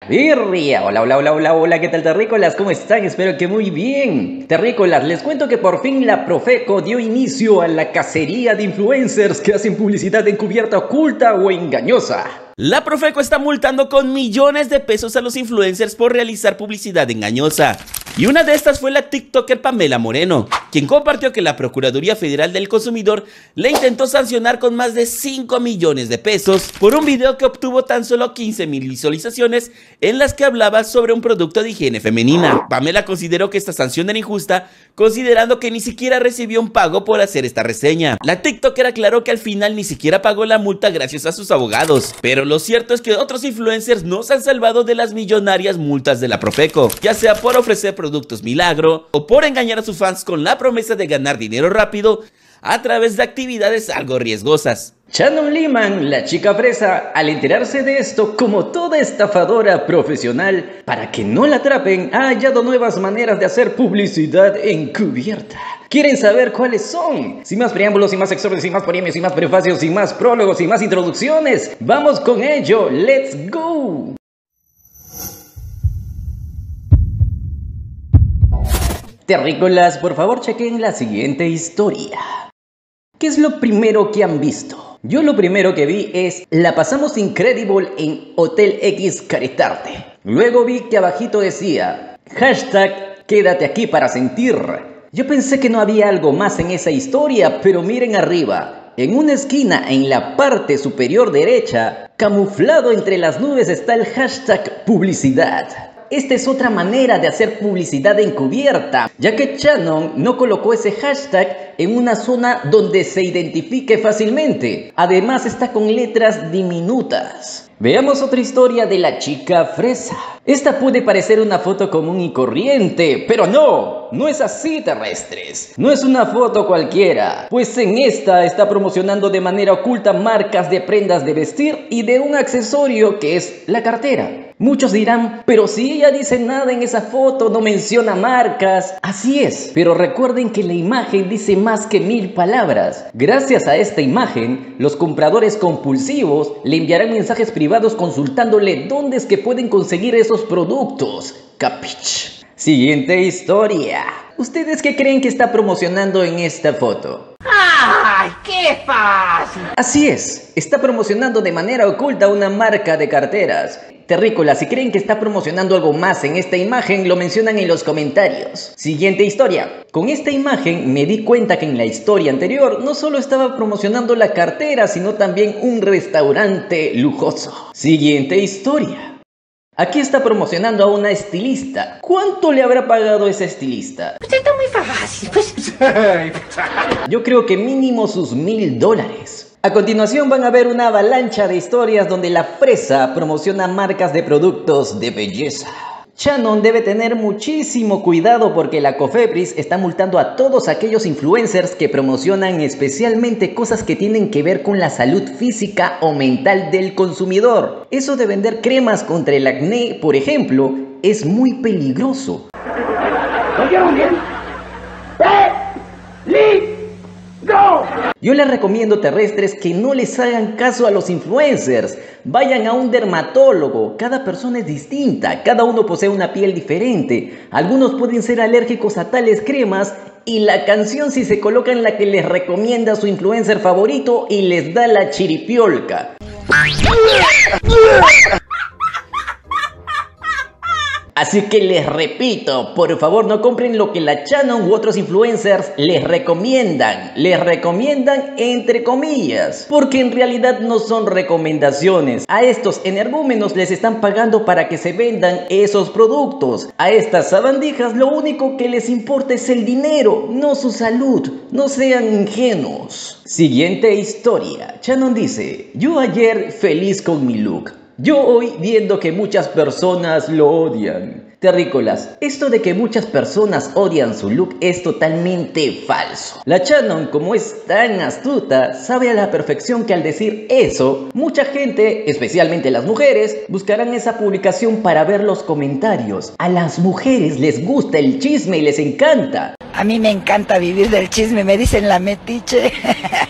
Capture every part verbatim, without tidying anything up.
Birria, hola, hola, hola, hola, hola, ¿qué tal, terrícolas? ¿Cómo están? Espero que muy bien. Terrícolas, les cuento que por fin la Profeco dio inicio a la cacería de influencers que hacen publicidad encubierta, oculta o engañosa. La Profeco está multando con millones de pesos a los influencers por realizar publicidad engañosa. Y una de estas fue la TikToker Pamela Moreno, quien compartió que la Procuraduría Federal del Consumidor le intentó sancionar con más de cinco millones de pesos por un video que obtuvo tan solo quince mil visualizaciones en las que hablaba sobre un producto de higiene femenina. Pamela consideró que esta sanción era injusta, considerando que ni siquiera recibió un pago por hacer esta reseña. La TikToker aclaró que al final ni siquiera pagó la multa gracias a sus abogados, pero lo cierto es que otros influencers no se han salvado de las millonarias multas de la Profeco, ya sea por ofrecer productos milagro o por engañar a sus fans con la promesa de ganar dinero rápido a través de actividades algo riesgosas. Shannon Lehman, la chica fresa, al enterarse de esto, como toda estafadora profesional, para que no la atrapen, ha hallado nuevas maneras de hacer publicidad encubierta. ¿Quieren saber cuáles son? Sin más preámbulos, sin más exórdios, sin más premios, sin más prefacios, sin más prólogos, sin más introducciones, ¡vamos con ello! ¡Let's go! Terrícolas, por favor chequen la siguiente historia. ¿Qué es lo primero que han visto? Yo lo primero que vi es la pasamos incredible en Hotel X Caretarte. Luego vi que abajito decía hashtag quédate aquí para sentir. Yo pensé que no había algo más en esa historia, pero miren arriba. En una esquina en la parte superior derecha, camuflado entre las nubes, está el hashtag publicidad. Esta es otra manera de hacer publicidad encubierta, ya que Shannon no colocó ese hashtag en una zona donde se identifique fácilmente. Además está con letras diminutas. Veamos otra historia de la chica fresa. Esta puede parecer una foto común y corriente, pero no, no es así, terrestres. No es una foto cualquiera, pues en esta está promocionando de manera oculta marcas de prendas de vestir y de un accesorio que es la cartera. Muchos dirán, pero si ella dice nada en esa foto, no menciona marcas. Así es, pero recuerden que la imagen dice más que mil palabras. Gracias a esta imagen, los compradores compulsivos le enviarán mensajes privados consultándole dónde es que pueden conseguir esos productos. ¿Capich? Siguiente historia. ¿Ustedes qué creen que está promocionando en esta foto? ¡Ay, qué fácil! Así es, está promocionando de manera oculta una marca de carteras. Terrícolas, si creen que está promocionando algo más en esta imagen, lo mencionan en los comentarios. Siguiente historia. Con esta imagen me di cuenta que en la historia anterior no solo estaba promocionando la cartera, sino también un restaurante lujoso. Siguiente historia. Aquí está promocionando a una estilista. ¿Cuánto le habrá pagado esa estilista? Pues está muy fácil, pues. Yo creo que mínimo sus mil dólares. A continuación van a ver una avalancha de historias donde la fresa promociona marcas de productos de belleza. Shannon debe tener muchísimo cuidado porque la Cofepris está multando a todos aquellos influencers que promocionan especialmente cosas que tienen que ver con la salud física o mental del consumidor. Eso de vender cremas contra el acné, por ejemplo, es muy peligroso. ¿Oyeron bien? ¡Peligro! Yo les recomiendo, terrestres, que no les hagan caso a los influencers. Vayan a un dermatólogo. Cada persona es distinta, cada uno posee una piel diferente. Algunos pueden ser alérgicos a tales cremas y la canción si se coloca en la que les recomienda su influencer favorito y les da la chiripiolca. Así que les repito, por favor no compren lo que la Shannon u otros influencers les recomiendan. Les recomiendan entre comillas, porque en realidad no son recomendaciones. A estos energúmenos les están pagando para que se vendan esos productos. A estas sabandijas lo único que les importa es el dinero, no su salud. No sean ingenuos. Siguiente historia. Shannon dice, yo ayer feliz con mi look. Yo hoy viendo que muchas personas lo odian. Terrícolas, esto de que muchas personas odian su look es totalmente falso. La Shannon, como es tan astuta, sabe a la perfección que al decir eso, mucha gente, especialmente las mujeres, buscarán esa publicación para ver los comentarios. A las mujeres les gusta el chisme y les encanta. A mí me encanta vivir del chisme, me dicen la metiche.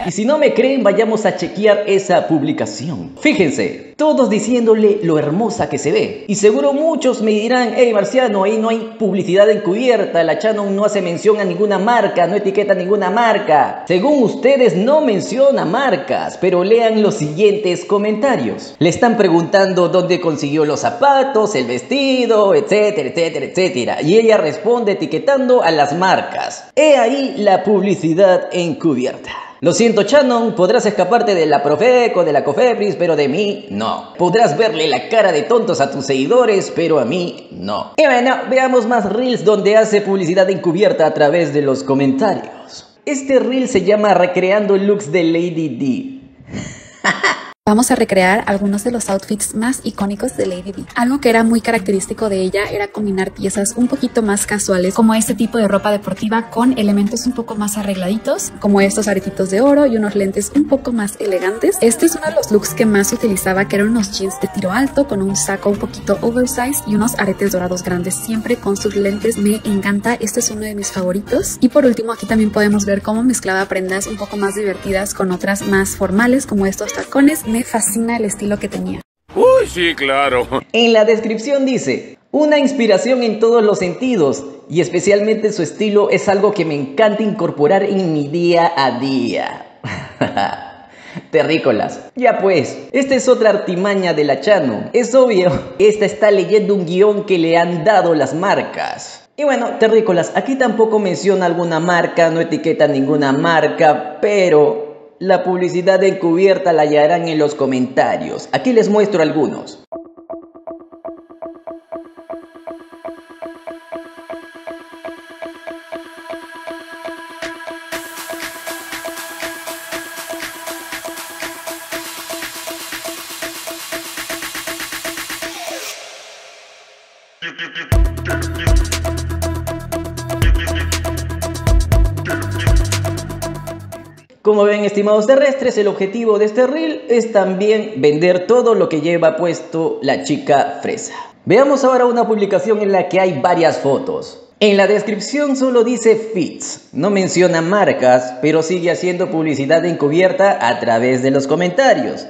Y si no me creen, vayamos a chequear esa publicación. Fíjense, todos diciéndole lo hermosa que se ve. Y seguro muchos me dirán, hey Marciano, ahí no hay publicidad encubierta, la Chanon no hace mención a ninguna marca, no etiqueta a ninguna marca. Según ustedes no menciona marcas, pero lean los siguientes comentarios. Le están preguntando dónde consiguió los zapatos, el vestido, etcétera, etcétera, etcétera. Y ella responde etiquetando a las marcas. He ahí la publicidad encubierta. Lo siento, Chanon, podrás escaparte de la Profeco, de la Cofepris, pero de mí no. Podrás verle la cara de tontos a tus seguidores, pero a mí no. Y bueno, veamos más reels donde hace publicidad encubierta a través de los comentarios. Este reel se llama Recreando looks de Lady D. Vamos a recrear algunos de los outfits más icónicos de Lady D. Algo que era muy característico de ella era combinar piezas un poquito más casuales, como este tipo de ropa deportiva con elementos un poco más arregladitos, como estos aretitos de oro y unos lentes un poco más elegantes. Este es uno de los looks que más utilizaba, que eran unos jeans de tiro alto con un saco un poquito oversize y unos aretes dorados grandes, siempre con sus lentes. Me encanta, este es uno de mis favoritos. Y por último, aquí también podemos ver cómo mezclaba prendas un poco más divertidas con otras más formales, como estos tacones. Me fascina el estilo que tenía. Uy, sí, claro. En la descripción dice, una inspiración en todos los sentidos y especialmente su estilo es algo que me encanta incorporar en mi día a día. Terrícolas. Ya pues, esta es otra artimaña de la Chanon. Es obvio, esta está leyendo un guión que le han dado las marcas. Y bueno, terrícolas, aquí tampoco menciona alguna marca, no etiqueta ninguna marca, pero la publicidad encubierta la hallarán en los comentarios. Aquí les muestro algunos. Como ven, estimados terrestres, el objetivo de este reel es también vender todo lo que lleva puesto la chica fresa. Veamos ahora una publicación en la que hay varias fotos. En la descripción solo dice fits, no menciona marcas, pero sigue haciendo publicidad encubierta a través de los comentarios.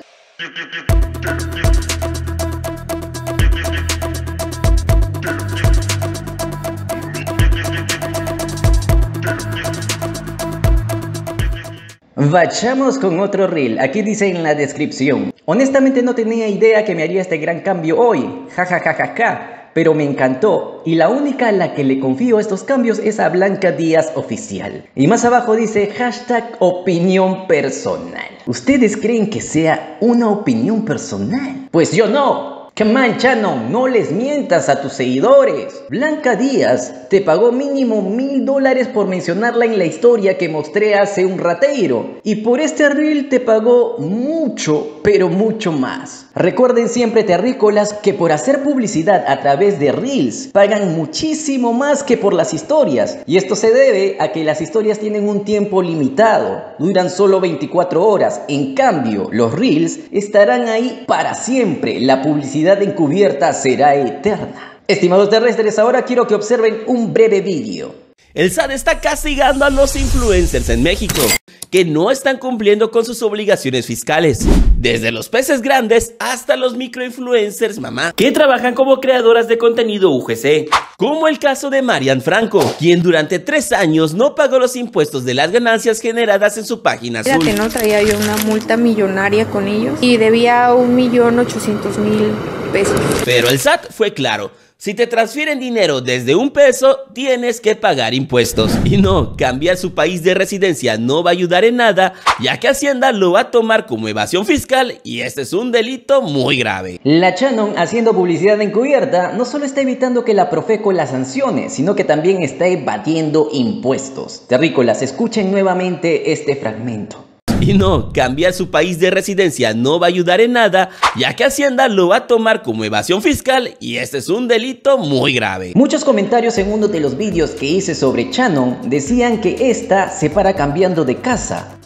Vayamos con otro reel. Aquí dice en la descripción: honestamente no tenía idea que me haría este gran cambio hoy, jajajajaja, pero me encantó y la única a la que le confío estos cambios es a Blanca Díaz Oficial. Y más abajo dice hashtag opinión personal. ¿Ustedes creen que sea una opinión personal? Pues yo no. Come on, Chanon, no les mientas a tus seguidores. Blanca Díaz te pagó mínimo mil dólares por mencionarla en la historia que mostré hace un rateiro. Y por este reel te pagó mucho, pero mucho más. Recuerden siempre, terrícolas, que por hacer publicidad a través de reels pagan muchísimo más que por las historias. Y esto se debe a que las historias tienen un tiempo limitado, duran solo veinticuatro horas. En cambio, los reels estarán ahí para siempre. La publicidad encubierta será eterna. Estimados terrestres, ahora quiero que observen un breve vídeo. El S A T está castigando a los influencers en México que no están cumpliendo con sus obligaciones fiscales. Desde los peces grandes hasta los microinfluencers, mamá, que trabajan como creadoras de contenido U G C. Como el caso de Marian Franco, quien durante tres años no pagó los impuestos de las ganancias generadas en su página azul. Fíjate, no traía yo una multa millonaria con ellos y debía un millón ochocientos mil pesos. Pero el S A T fue claro. Si te transfieren dinero desde un peso, tienes que pagar impuestos. Y no, cambiar su país de residencia no va a ayudar en nada, ya que Hacienda lo va a tomar como evasión fiscal y este es un delito muy grave. La Chanon, haciendo publicidad encubierta, no solo está evitando que la Profeco la sancione, sino que también está evadiendo impuestos. Terrícolas, escuchen nuevamente este fragmento. Y no, cambiar su país de residencia no va a ayudar en nada, ya que Hacienda lo va a tomar como evasión fiscal y este es un delito muy grave. Muchos comentarios en uno de los vídeos que hice sobre Chanon decían que esta se para cambiando de casa,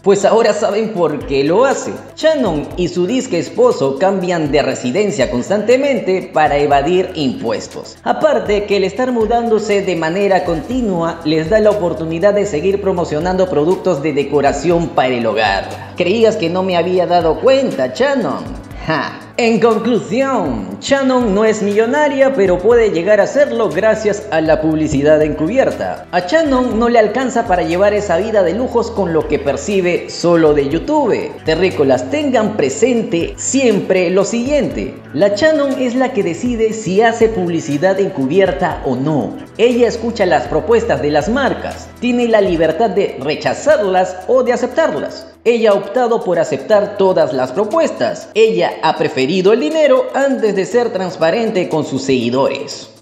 Pues ahora saben por qué lo hace. Shannon y su disque esposo cambian de residencia constantemente para evadir impuestos. Aparte que el estar mudándose de manera continua les da la oportunidad de seguir promocionando productos de decoración para el hogar. ¿Creías que no me había dado cuenta, Shannon? Ja. En conclusión, Shannon no es millonaria, pero puede llegar a serlo gracias a la publicidad encubierta. A Shannon no le alcanza para llevar esa vida de lujos con lo que percibe solo de YouTube. Terrícolas, tengan presente siempre lo siguiente: la Shannon es la que decide si hace publicidad encubierta o no. Ella escucha las propuestas de las marcas, tiene la libertad de rechazarlas o de aceptarlas. Ella ha optado por aceptar todas las propuestas. Ella ha preferido el dinero antes de ser transparente con sus seguidores.